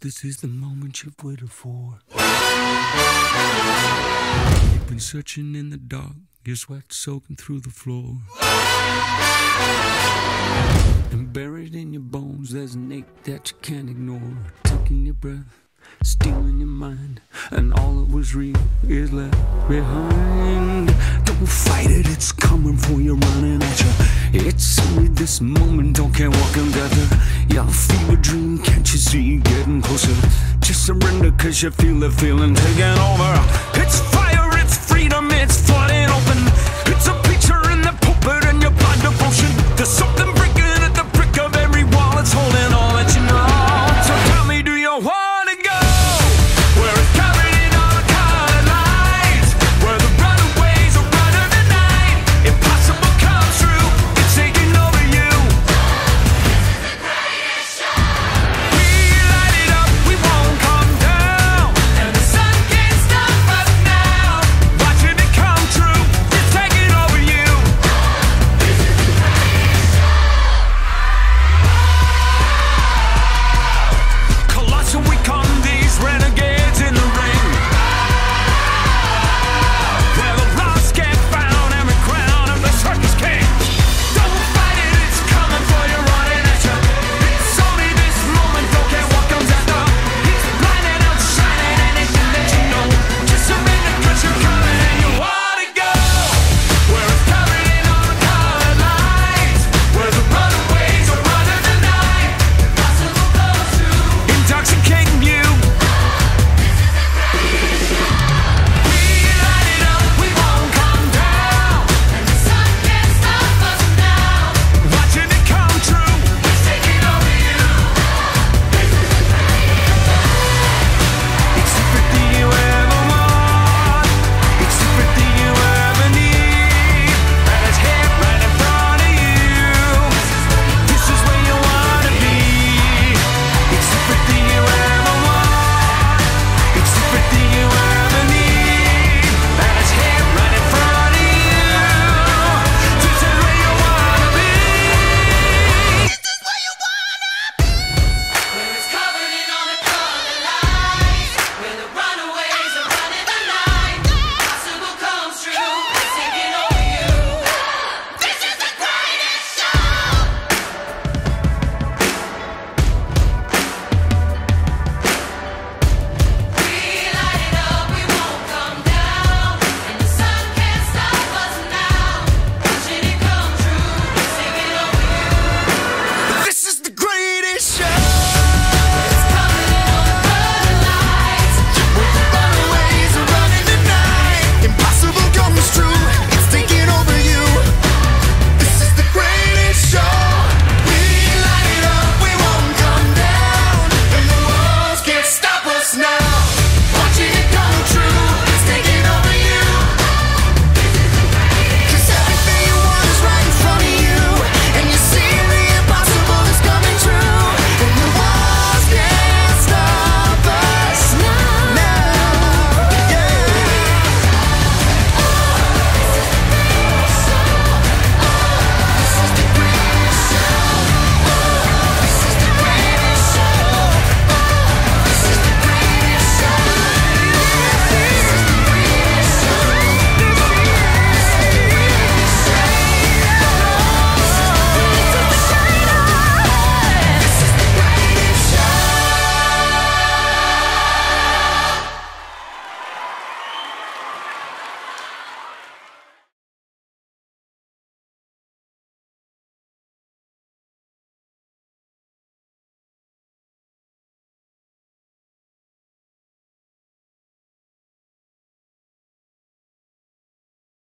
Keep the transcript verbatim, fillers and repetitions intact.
this is the moment you've waited for. You've been searching in the dark, your sweat soaking through the floor. And buried in your bones, there's an ache that you can't ignore. Taking your breath, stealing your mind, and all that was real is left behind. Don't fight it, it's coming for you, running at you. It's only this moment, don't care what can gather. Your fever dream, can't you see, getting closer. Just surrender, cause you feel the feeling taking over. It's fire